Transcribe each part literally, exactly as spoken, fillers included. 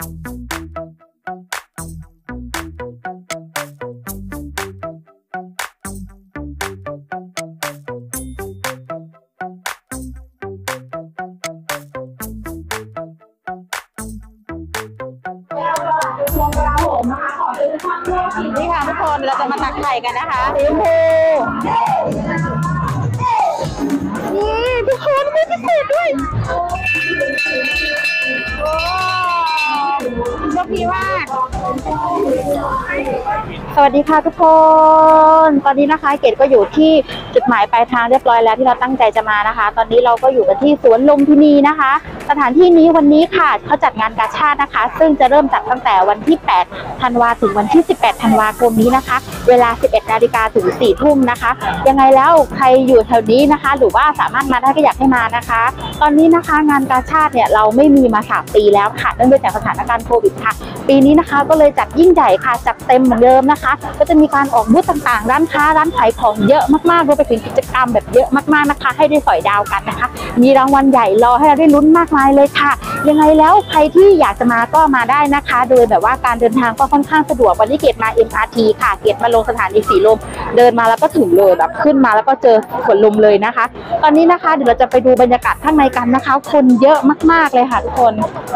นี่ค่ะทุกคนเราจะมาตักไข่กันนะคะสีชมพูนี่ทุกคนมีพิเศษด้วยโชคดีมากสวัสดีค่ะทุกคนตอนนี้นะคะเกดก็อยู่ที่จุดหมายปลายทางเรียบร้อยแล้วที่เราตั้งใจจะมานะคะตอนนี้เราก็อยู่กันที่สวนลุมพินีนะคะสถานที่นี้วันนี้ค่ะเขาจัดงานกาชาดนะคะซึ่งจะเริ่มจัดตั้งแต่วันที่แปดธันวาถึงวันที่สิบแปดธันวาคมนี้นะคะเวลาสิบเอ็ดนาฬิกาถึงสี่ทุ่มนะคะยังไงแล้วใครอยู่แถวนี้นะคะหรือว่าสามารถมาได้ก็อยากให้มานะคะตอนนี้นะคะงานกาชาดเนี่ยเราไม่มีมาสามปีแล้วค่ะเนื่องจากสถานการณ์โควิดค่ะปีนี้นะคะก็เลยจัดยิ่งใหญ่ค่ะจัดเต็มเหมือนเดิมนะคะก็จะมีการออกบูธต่างๆร้านค้าร้านขายของเยอะมากๆรวมไปถึงกิจกรรมแบบเยอะมากๆนะคะให้ได้สอยดาวกันนะคะมีรางวัลใหญ่รอให้เราได้ลุ้นมากมายเลยค่ะยังไงแล้วใครที่อยากจะมาก็มาได้นะคะโดยแบบว่าการเดินทางก็ค่อนข้างสะดวกวันนี้เกดมา เอ็ม อาร์ ที ค่ะเกดมาลงสถานีสีลมเดินมาแล้วก็ถึงเลยแบบขึ้นมาแล้วก็เจอสวนลุมเลยนะคะตอนนี้นะคะเดี๋ยวเราจะไปดูบรรยากาศข้างในกันนะคะคนเยอะมากๆเลยค่ะทุกคน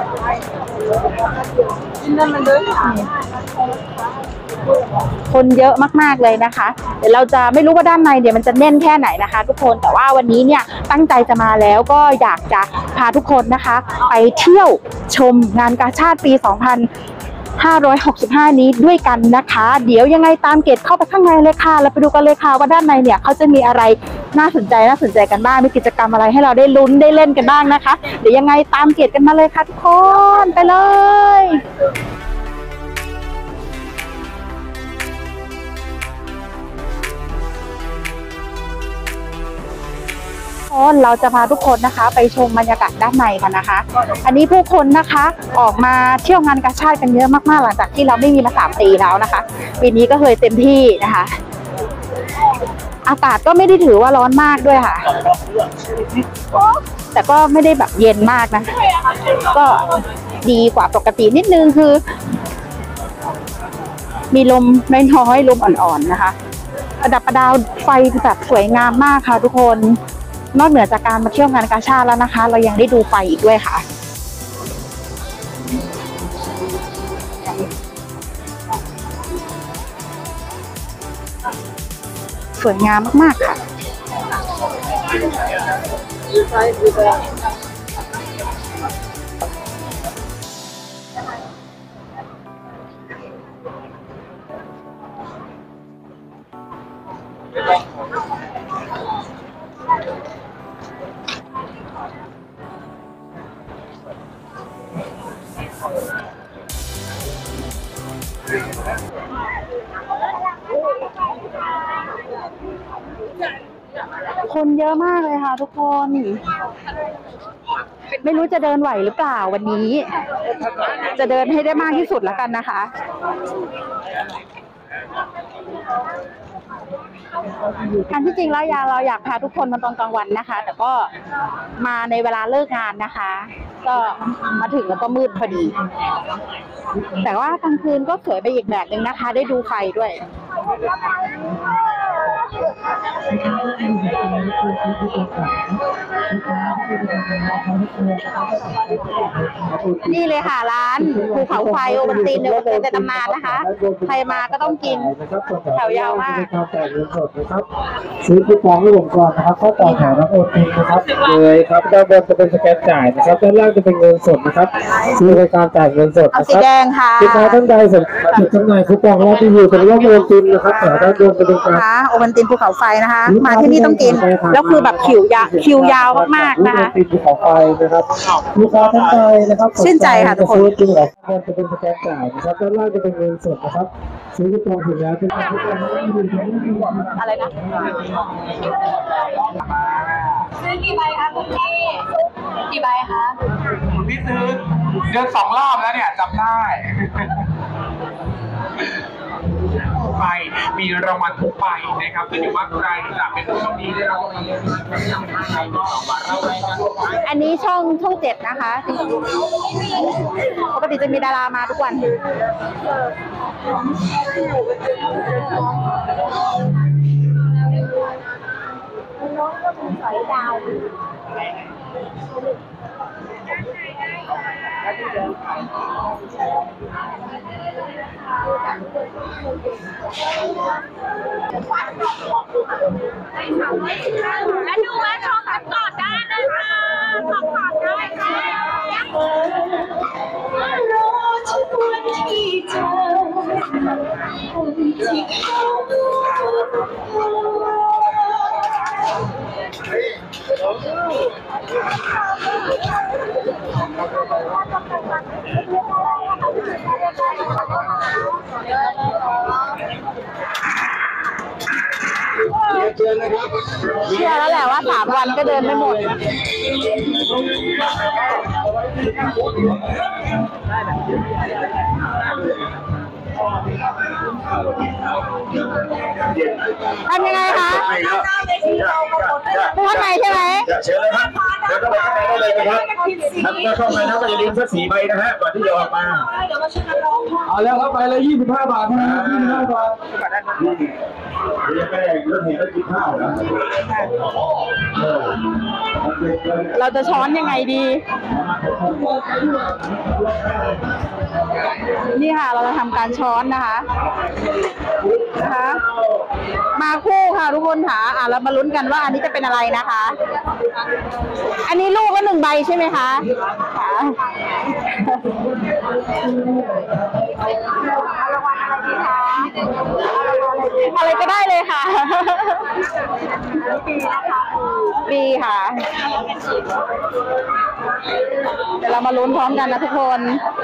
คนเยอะมากๆเลยนะคะเดี๋ยวเราจะไม่รู้ว่าด้านในเดี๋ยวมันจะแน่นแค่ไหนนะคะทุกคนแต่ว่าวันนี้เนี่ยตั้งใจจะมาแล้วก็อยากจะพาทุกคนนะคะไปเที่ยวชมงานกาชาดปีสองพันห้าร้อยหกสิบห้านี้ด้วยกันนะคะเดี๋ยวยังไงตามเกดเข้าไปข้างในเลยค่ะเราไปดูกันเลยค่ะว่าด้านในเนี่ยเขาจะมีอะไรน่าสนใจน่าสนใจกันบ้างมีกิจกรรมอะไรให้เราได้ลุ้นได้เล่นกันบ้างนะคะเดี๋ยวยังไงตามเกดกันมาเลยค่ะทุกคนไปเลยเราจะพาทุกคนนะคะไปชมบรรยากาศด้านในกันนะคะอันนี้ผู้คนนะคะออกมาเที่ยวงานกาชาดกันเยอะมากๆหลังจากที่เราไม่มีมาสามปีแล้วนะคะปีนี้ก็เคยเต็มที่นะคะอากาศก็ไม่ได้ถือว่าร้อนมากด้วยค่ะแต่ก็ไม่ได้แบบเย็นมากนะก็ดีกว่าปกตินิดนึงคือมีลมน้อยๆลมอ่อนๆนะคะประดับประดาไฟแบบสวยงามมากค่ะทุกคนนอกเหนือจากการมาเที่ยวงานกาชาดแล้วนะคะเรายังได้ดูไฟอีกด้วยค่ะสวยงามมากๆค่ะคนเยอะมากเลยค่ะทุกคนไม่รู้จะเดินไหวหรือเปล่าวันนี้จะเดินให้ได้มากที่สุดแล้วกันนะคะอันที่จริงแล้วยาเราอยากพาทุกคนมาตอนกลางวันนะคะแต่ก็มาในเวลาเลิกงานนะคะก็มาถึงแล้วก็มืดพอดีแต่ว่ากลางคืนก็สวยไปอีกแบบนึงนะคะได้ดูไฟด้วยนี่เลยค่ะร้านภูเขาไฟโอวัลตินเนี่ยเป็นแต่ตำนานนะคะใครมาก็ต้องกินแถวยาวมากซื้อคูปองให้ผมก่อนนะครับเข้าต่อแถวรับโอนเองนะครับเลยครับด้านบนจะเป็นสแกนจ่ายนะครับด้านล่างจะเป็นเงินสดนะครับซื้อบริการจ่ายเงินสดนะครับสีแดงค่ะลูกค้าท่านใดสนใจจำหน่ายคูปองรับรีวิวเป็นรอบโอนตินนะครับแถวด้านบนจะเป็นการโอวัลตินภูเขาไฟนะคะมาที่นี่ต้องกินแล้วคือแบบคิวยาวคิวยาวมากๆนะคะภูเขาไฟนะครับลูกค้าท่านใดนะครับชื่นใจค่ะทุกคนจริงเหรอจะเป็นสแกนจ่ายนะครับด้านล่างจะเป็นเงินสดนะครับซื้อคูปองถึงแล้วเป็นคูปองอะไรนะซื้อกี่ใบคะคุณพี่กี่ใบคะคุณพี่ซื้อเดือนสองรอบแล้วเนี่ยจำได้ใบมีรางวัลทุกใบนะครับขึ้นอยู่ว่าใครจะเป็นผู้โชคดีได้รับรางวัลเงินรางวัลใครก็มาเล่ารายการไว้อันนี้ช่องช่องเจ็ดนะคะปกติจะมีดารามาทุกวันน้องก็มีสอยดาวและดูว่าช่องกันก่อนได้นะคะขอบคุณได้ค่ะรอทุกวันที่เธอคนที่เขาเชื่อแล้วแหละว่าสามวันก็เดินไม่หมดทำยังไงคะพูดไงใช่ไหมเชิญเลยครับเดี๋ยวเข้าไปข้างในได้เลยนะครับถ้าเข้าไปนะก็อย่าลืมสักสี่ใบนะฮะก่อนที่จะออกมาเอาแล้วครับไปเลยยี่สิบห้าบาทนะยี่สิบห้าบาทเรียกแป้งรถเห็นแล้วกินข้าวนะเราจะช้อนยังไงดีนี่ค่ะเราจะทำการช้อนนะคะนะคะมาคู่ค่ะทุกคนค่ะอ่ะเรามาลุ้นกันว่าอันนี้จะเป็นอะไรนะคะอันนี้ลูกก็หนึ่งใบใช่ไหมคะค่ะอะไรก็ได้เลยค่ะปีค่ะเดี๋ยวเรามาลุ้นพร้อมกันนะทุกคน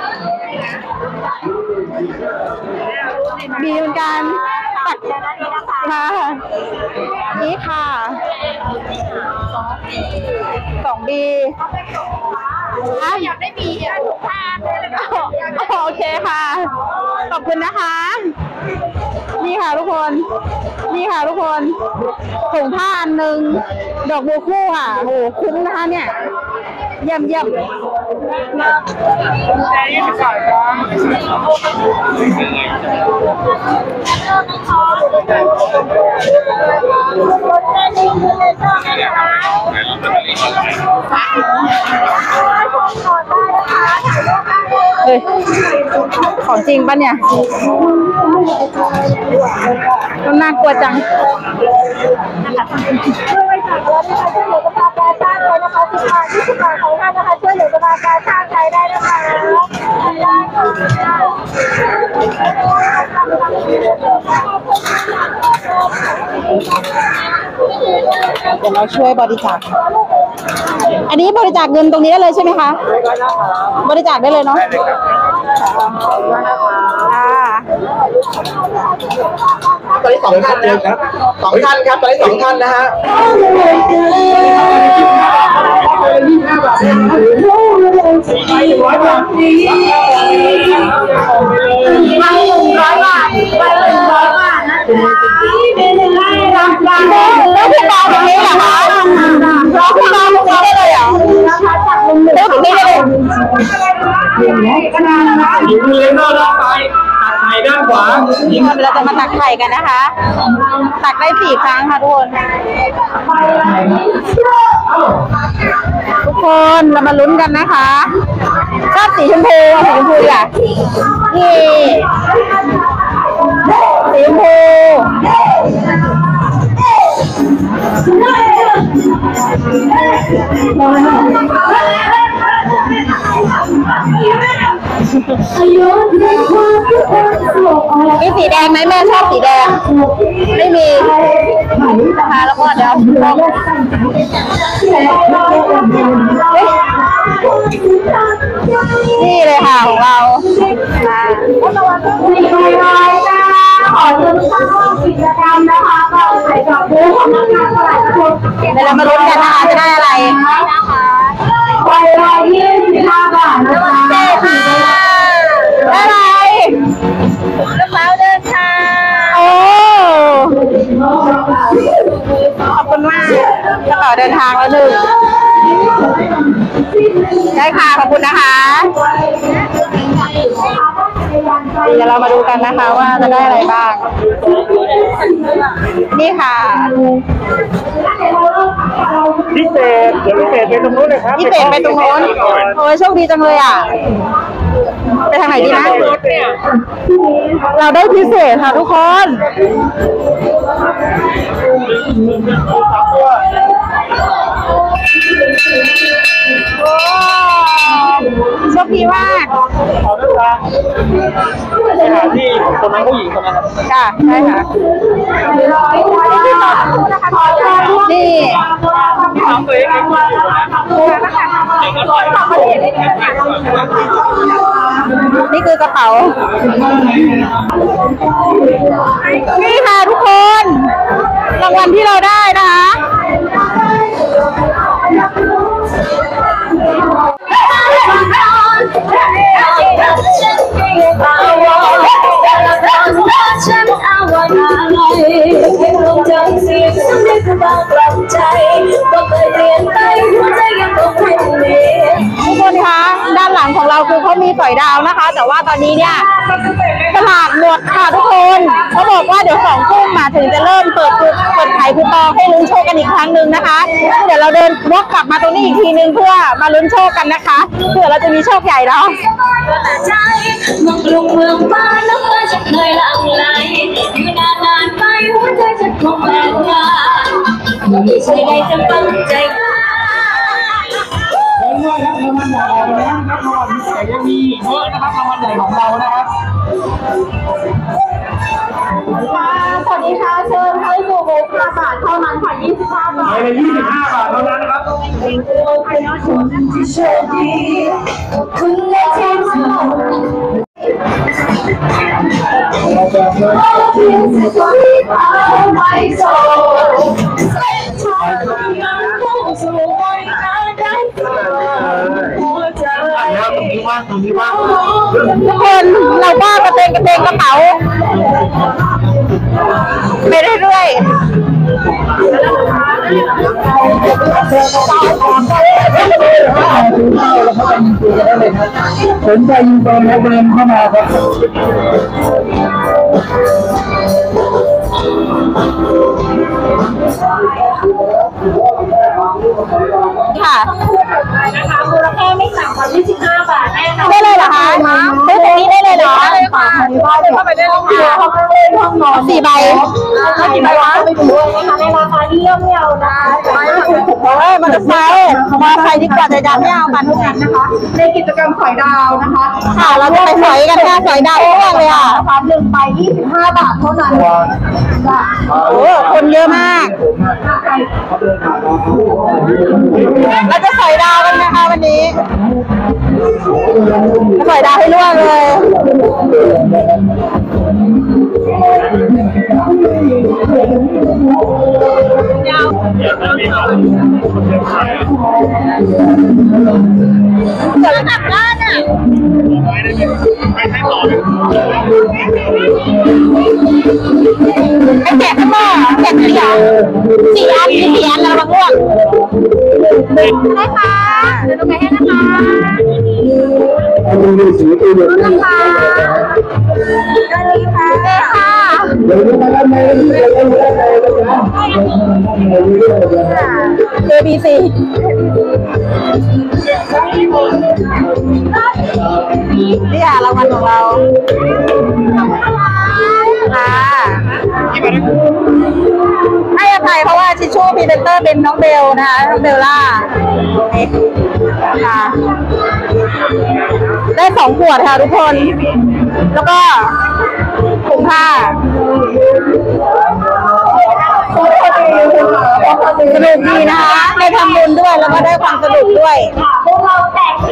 บีเหมือนกันตัดค่ะนี่ค่ะสองบีอ่ะอยากได้บีทุกท่านโอเคค่ะขอบคุณนะคะนี่ค่ะทุกคนนี่ค่ะทุกคนถุงผ้าอันหนึ่งดอกบัวคู่ค่ะโอ้โหคุ้มนะคะเนี่ยเยี่ยมเยี่ยมเฮ้ยของจริงปะเนี่ยมันน่ากลัวจังช่วยบริจาคแล้วนะคะช่วยเหลือกระบาการสร้างเลยนะคะสิบบาทยี่สิบบาทของท่านนะคะช่วยเหลือกระบาการสร้างใจได้นะคะได้ค่ะเดี๋ยวเราช่วยบริจาคอันนี้บริจาคเงินตรงนี้ได้เลยใช่ไหมคะบริจาคได้เลยเนาะตอนนี้สองท่านนะครับสองท่านครับตอนนี้สองท่านนะฮะไปร้อยบาทไปร้อยบาทไปร้อยบาทนะแล้วพี่ตาตรงนี้เหรอคะแล้วพี่ตาตรงนี้ได้เลยเหรอแล้วตรงนี้ได้เลยอยู่บริเวณด้านซ้ายตักไข่ด้านขวาเราจะมาตักไข่กันนะคะตักได้สี่ครั้งค่ะทุกคนทุกคนเรามาลุ้นกันนะคะชอบสีชมพูสีชมพูอ่ะนี่สีชมพูมีสีแดงไหมแม่ชอบสีแดงไม่มีนะคะแล้วก็เดี๋ยวนี่เลยค่ะของเราขอเชิญเข้าร่วมกิจกรรมนะคะเราใส่กับผู้ของนักการตลาดทุนเดี๋ยวเรามาลุ้นกันนะคะจะได้อะไรนะคะใบละยี่สิบห้าบาทนะคะได้ค่ะได้อะไรกระเป๋าเดินทางโอ้เดินทางแล้วหนึ่งได้ค่ะขอบคุณนะคะเดี๋ยวเรามาดูกันนะคะว่าจะได้อะไรบ้างนี่ค่ะพิเศษเดี๋ยวพิเศษไปตรงนู้นเลยครับพิเศษไปตรงโน้นโอ้ยโชคดีจังเลยอ่ะไปทางไหนดีนะเราได้พิเศษค่ะทุกคนโชคดีมากขอด้วยครับไปหาที่คนนั้นผู้หญิงคนนั้นค่ะใช่ค่ะนี่ถามตัวเองเองว่าอยู่นะนี่คือกระเป๋านี่ค่ะทุกคน รางวัลที่เราได้นะคะฉันเอาวันอะไรให้ลงใจเสียงสักนิดก็บางกลับใจก็เคยเปลี่ยนไปหัวใจยังคงเป็นเดิมทุกคนคะด้านหลังของเราคือเขามีสอยดาวนะคะ แต่ว่าตอนนี้เนี่ยตลาดหมดค่ะทุกคนเขาบอกว่าเดี๋ยวสองทุ่มมาถึงจะเริ่มเปิดเปิดขายคูปองให้ลุ้นโชคกันอีกครั้งหนึ่งนะคะเดี๋ยวเราเดินวกกลับมาตรงนี้อีกทีนึงเพื่อมาลุ้นโชคกันนะคะเผื่อเราจะมีโชคใหญ่แล้วใจเมืองกรุงเมืองฟ้าน้ำตาจะเคยหลั่งไหลอยู่นานนไปหัวใจจะคงแปลกงานไม่ใช่ได้จะตั้งใจแล้วด้วยครับรางวัลใหญ่ออกแล้วนะครับรางวัลใหญ่ยังมีเยอะนะครับรางวัลใหญ่ของเรานะครับสวัสดีค่ะเชิญให้สู่บูธห้าบาทเท่านั้นค่ะยี่สิบห้าบาทไปเลยยี่สิบห้าบาทเท่านั้นนะครับที่โชคดีคุณและเทพสมเราจะเพียงแต่ความที่เราไม่โสดเส้นทางนั้นมุ่งสู่บนทางได้หัวใจตรงนี้ว่างตรงนี้ว่างทุกคนเราก็กระเตงกระเตงกระเป๋าไปเรื่อยๆสนใจยิงบอลแล้วเดินเข้ามาครับค่ะนะคะมูลค่าไม่ต่ำกว่ายี่สิบห้าบาทแน่นอนได้เลยเหรอคะซื้อตรงนี้ได้เลยเหรอได้เลยค่ะเข้าไปได้เลยค่ะห้องเล่นห้องนอนสี่ใบห้องใบวะไปดูด้วยนะคะในราคาที่เย่อมเยานะคะไม่ถูกเฮ้ยมอเตอร์ไซค์มอเตอร์ไซค์ดีกว่าจะดันไม่เอากันทุกอย่างนะคะในกิจกรรมสอยดาวนะคะค่ะเราจะไปสอยกันค่ะสอยดาวทุกวันเลยอ่ะราคาหนึ่งใบยี่สิบห้าบาทเท่านั้นโอ้คนเยอะมากเราจะสอยดาวกันนะคะวันนี้สอยดาวให้ร่วงเลยเดี๋ยวกลับบ้านอ่ะไอ้แจกข้างนอกแจกสี่อันสี่อันมีสี่อันแล้วบางร่วงได้ค่ะเดี๋ยวดูไปให้นะคะค่ะได้เลยค่ะได้ค่ะเอ บี ซี นี่ค่ะรางวัลของเราค่ะให้อภัยเพราะว่าทิชชู่พรีเซนเตอร์เป็นน้องเบลนะคะน้องเบลล่าค่ะได้สองขวดค่ะทุกคน แล้วก็ถุงผ้าสนุกดีนะคะได้ทำบุญด้วยแล้วก็ได้ความสนุกด้วยพวกเราแตก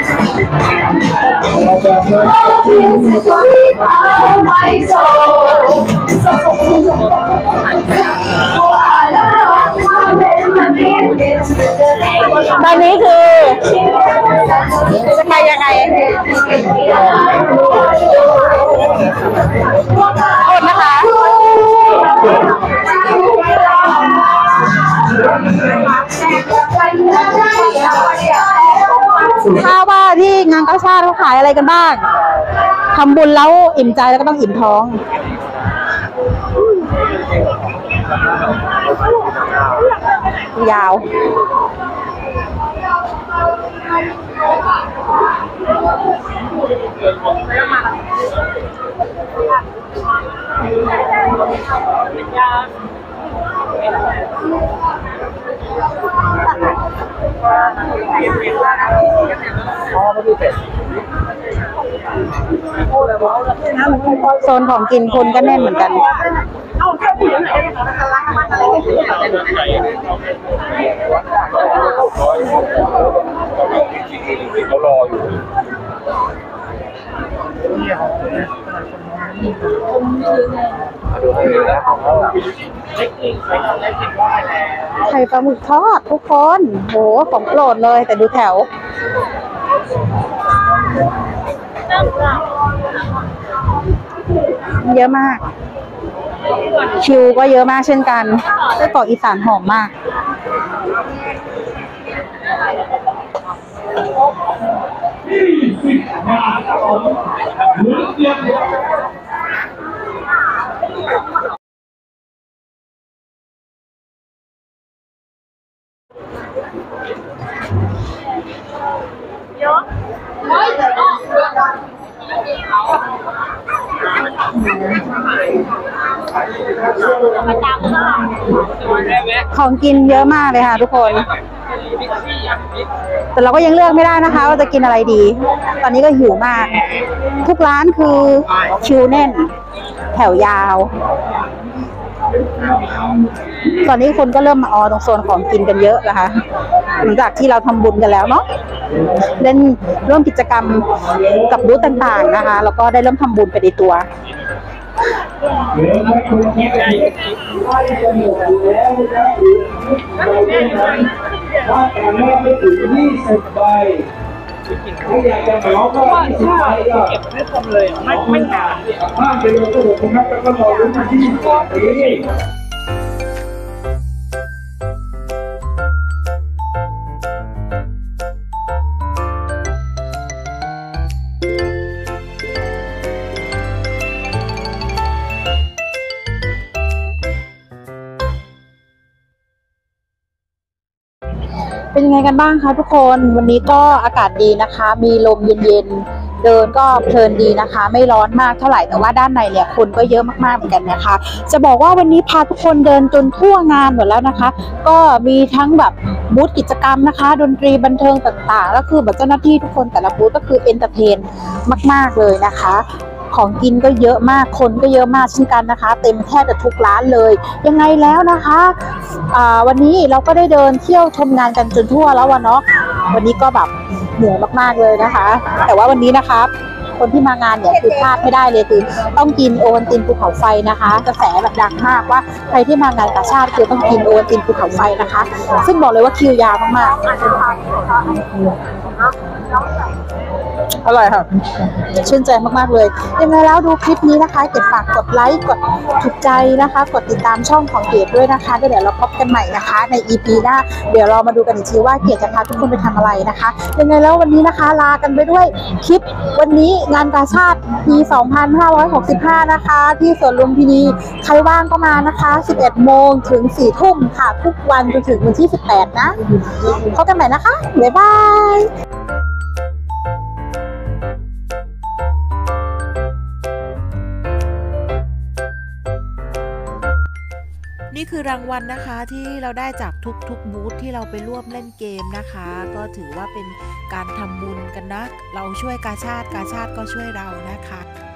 ตอนนี้คือจะไปยังไงโทษนะคะถ้าว่าที่งานกาชาติเขาขายอะไรกันบ้างทำบุญแล้วอิ่มใจแล้วก็ต้องอิ่มท้องยาวโซนของกินคนก็แน่นเหมือนกันเขารออยู่ไข่ปลาหมึกทอดทุกคนโหของโปรดเลยแต่ดูแถวเยอะมากคิวก็เยอะมากเช่นกันไส้กรอกอีสานหอมมากของกินเยอะมากเลยค่ะทุกคนแต่เราก็ยังเลือกไม่ได้นะคะว่าจะกินอะไรดีตอนนี้ก็หิวมากทุกร้านคือคิวแน่นแถวยาวตอนนี้คนก็เริ่มมาออตรงโซนของกินกันเยอะนะคะหลังจากที่เราทำบุญกันแล้วเนาะเล่นร่วมกิจกรรมกับบูธต่างๆนะคะแล้วก็ได้เริ่มทำบุญไปในตัวว่าแต่แม่ไม่ถึงยี่สิบใบถ้าอยากจะเหมาก็ยี่สิบใบก็เก็บไม่ทำเลยไม่ไม่นานห้ามไปลงกระโดดนะครับแล้วก็รอลุ้นที่ยี่สิบนี้เป็นยังไงกันบ้างคะทุกคนวันนี้ก็อากาศดีนะคะมีลมเย็นๆเดินก็เพลินดีนะคะไม่ร้อนมากเท่าไหร่แต่ว่าด้านในเนี่ยคนก็เยอะมากๆเหมือนกันนะคะจะบอกว่าวันนี้พาทุกคนเดินจนทั่วงานหมดแล้วนะคะก็มีทั้งแบบบูธกิจกรรมนะคะดนตรีบันเทิงต่างๆแล้วคือแบบเจ้าหน้าที่ทุกคนแต่ละบูธก็คือเอนเตอร์เทนมากๆเลยนะคะของกินก็เยอะมากคนก็เยอะมากเช่นกันนะคะเต็มแทบจะทุกร้านเลยยังไงแล้วนะคะวันนี้เราก็ได้เดินเที่ยวชมงานกันจนทั่วแล้ววันเนาะวันนี้ก็แบบเหนื่อยมากๆเลยนะคะแต่ว่าวันนี้นะคะคนที่มางานเนี่ยคือพลาดไม่ได้เลยคือต้องกินโอวัลตินภูเขาไฟนะคะกระแสแบบดังมากว่าใครที่มางานกาชาติคือต้องกินโอวัลตินภูเขาไฟนะคะซึ่งบอกเลยว่าคิวยาวมากๆอร่อยค่ะชื่นใจมากๆเลยยังไงแล้วดูคลิปนี้นะคะเก็บฝากกดไลค์กดถูกใจนะคะกดติดตามช่องของเกดด้วยนะคะเดี๋ยวเราพบกันใหม่นะคะใน อี พี หน้าเดี๋ยวเรามาดูกันอีกทีว่าเกดจะพาทุกคนไปทำอะไรนะคะยังไงแล้ววันนี้นะคะลากันไปด้วยคลิปวันนี้งานกาชาติปีสองพันห้าร้อยหกสิบห้านะคะที่สวนลุมพินีใครว่างก็มานะคะสิบเอ็ดโมงถึงสี่ทุ่มค่ะทุกวันจนถึงวันที่สิบแปดนะพบกันใหม่นะคะบ๊ายบายนี่คือรางวัลนะคะที่เราได้จากทุกๆบูธที่เราไปร่วมเล่นเกมนะคะก็ถือว่าเป็นการทำบุญกันนะเราช่วยกาชาติกาชาติก็ช่วยเรานะคะ